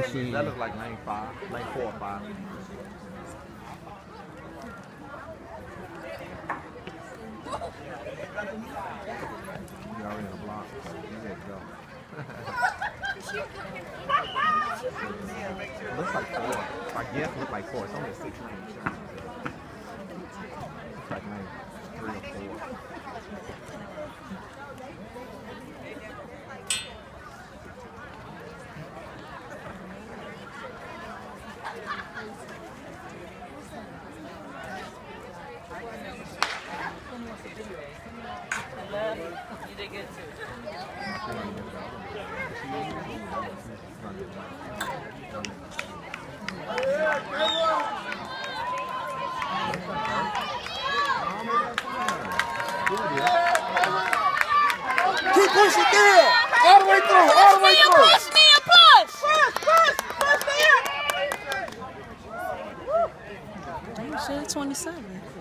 machine. That looks like lane 5, lane 4 or 5. You're already in the block. You ready to go. It looks like 4. I guess it looks like 4. It's only a 6 lane. It's like lane 3 or 4. You did good too. Keep pushing there. All the way through. All the way through. Push me and push. Push me. 27.